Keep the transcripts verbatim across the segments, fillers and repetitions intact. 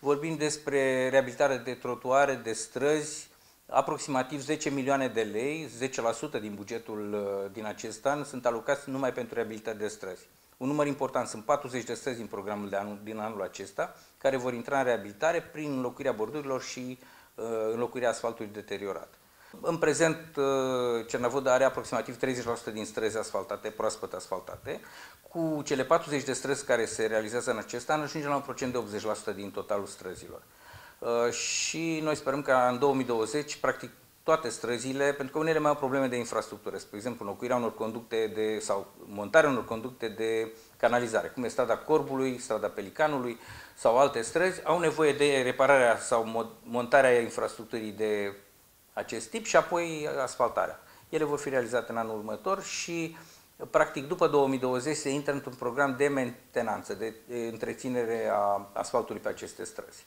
Vorbim despre reabilitare de trotuare, de străzi, aproximativ zece milioane de lei, zece la sută din bugetul din acest an sunt alocați numai pentru reabilitări de străzi. Un număr important, sunt patruzeci de străzi din programul de anul, din anul acesta, care vor intra în reabilitare prin înlocuirea bordurilor și uh, înlocuirea asfaltului deteriorat. În prezent, uh, Cernavodă are aproximativ treizeci la sută din străzi asfaltate, proaspăt asfaltate. Cu cele patruzeci de străzi care se realizează în acest an, ajungem la un procent de optzeci la sută din totalul străzilor. Uh, și noi sperăm ca în două mii douăzeci, practic, toate străzile, pentru că unele mai au probleme de infrastructură, spre exemplu, înlocuirea unor conducte de, sau montarea unor conducte de canalizare, cum e strada Corbului, strada Pelicanului sau alte străzi, au nevoie de repararea sau montarea infrastructurii de acest tip și apoi asfaltarea. Ele vor fi realizate în anul următor și, practic, după două mii douăzeci se intră într-un program de mentenanță, de întreținere a asfaltului pe aceste străzi.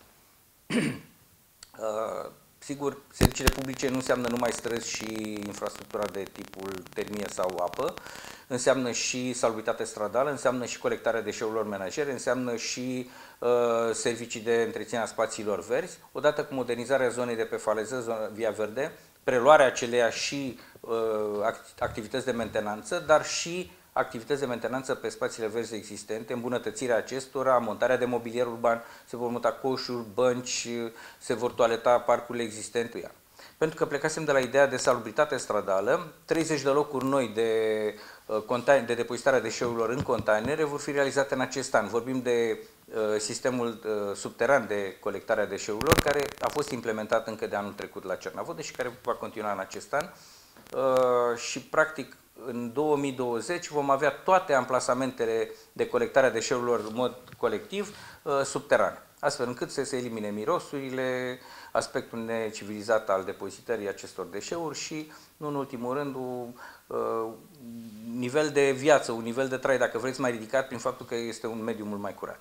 Sigur, serviciile publice nu înseamnă numai străzi și infrastructura de tipul termie sau apă, înseamnă și salubritate stradală, înseamnă și colectarea deșeurilor menajere, înseamnă și uh, servicii de întreținere a spațiilor verzi, odată cu modernizarea zonei de pe faleză, zona Via Verde, preluarea aceleia și uh, activități de mentenanță, dar și activități de mentenanță pe spațiile verzi existente, îmbunătățirea acestora, montarea de mobilier urban, se vor monta coșuri, bănci, se vor toaleta parcurile existente. Pentru că plecasem de la ideea de salubritate stradală, treizeci de locuri noi de, de depozitare a deșeurilor în containere vor fi realizate în acest an. Vorbim de uh, sistemul uh, subteran de colectare a deșeurilor, care a fost implementat încă de anul trecut la Cernavodă și care va continua în acest an. Uh, și, practic, în două mii douăzeci vom avea toate amplasamentele de colectare a deșeurilor în mod colectiv uh, subterane, astfel încât să se elimine mirosurile, aspectul necivilizat al depozitării acestor deșeuri și, nu în ultimul rând, un uh, nivel de viață, un nivel de trai, dacă vreți, mai ridicat prin faptul că este un mediu mult mai curat.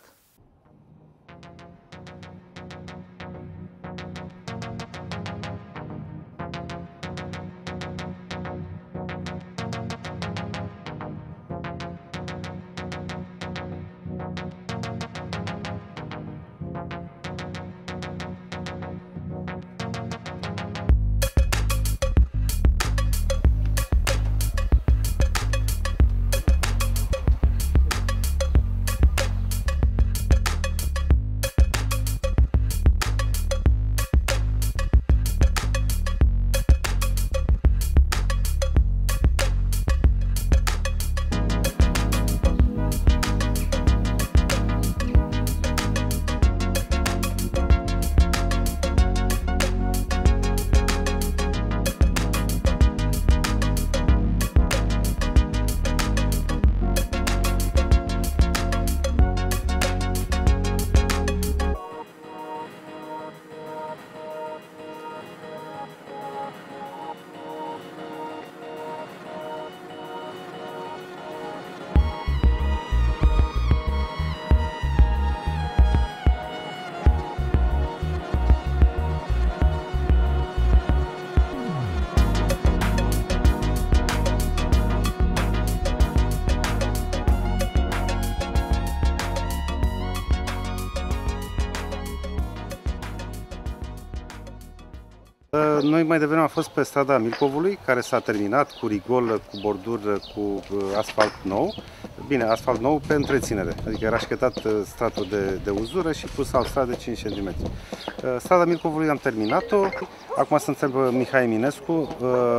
Noi mai devreme am fost pe strada Milcovului, care s-a terminat cu rigol, cu bordură, cu asfalt nou. Bine, asfalt nou pe întreținere, adică era șchetat stratul de, de uzură și pus stradă de cinci centimetri. Strada Milcovului am terminat-o, acum suntem pe Mihai Eminescu,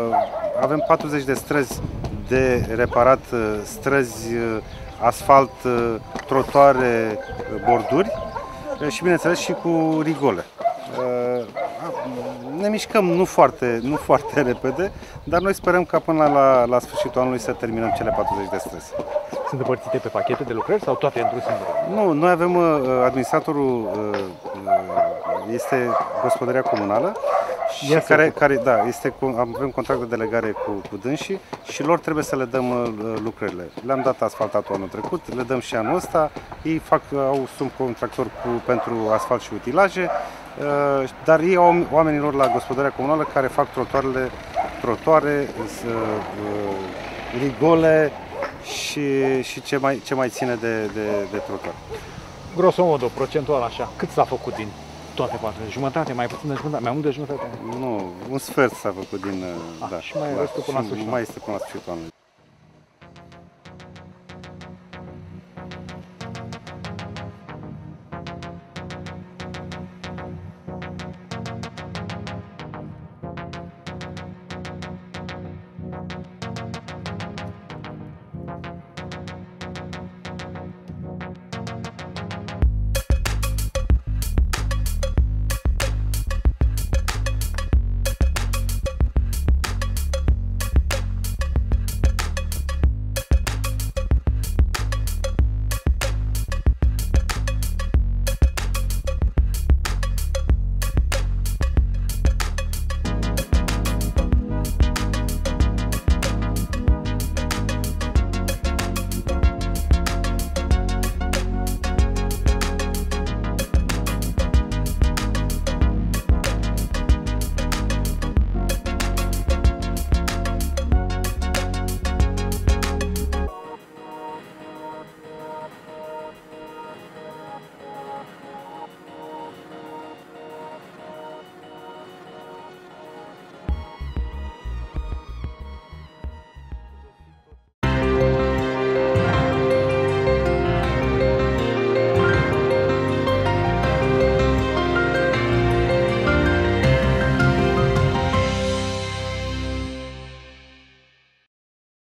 avem patruzeci de străzi de reparat, străzi, asfalt, trotuare, borduri și, bineînțeles, și cu rigole. Ne mișcăm nu foarte, nu foarte repede, dar noi sperăm ca până la, la sfârșitul anului să terminăm cele patruzeci de străzi. Sunt împărțite pe pachete de lucrări sau toate într-un singur? Nu, noi avem, administratorul este Gospodăria Comunală și care, care, da, este, avem contract de delegare cu, cu dânsii și lor trebuie să le dăm lucrările. Le-am dat asfaltatul anul trecut, le dăm și anul ăsta, ei fac, au subcontractor cu, pentru asfalt și utilaje, dar ei au oamenilor la Gospodăria Comunală care fac trotuarele, trotuare, rigole și, și ce, mai, ce mai ține de, de, de trotuare. Grosomodo, procentual așa, cât s-a făcut din toate partea? Jumătate, mai puțin de jumătate, mai mult de jumătate? Nu, un sfert s-a făcut din... Ah, da, și mai da, restul până la și sfârșitul mai este până la sfârșitul anului.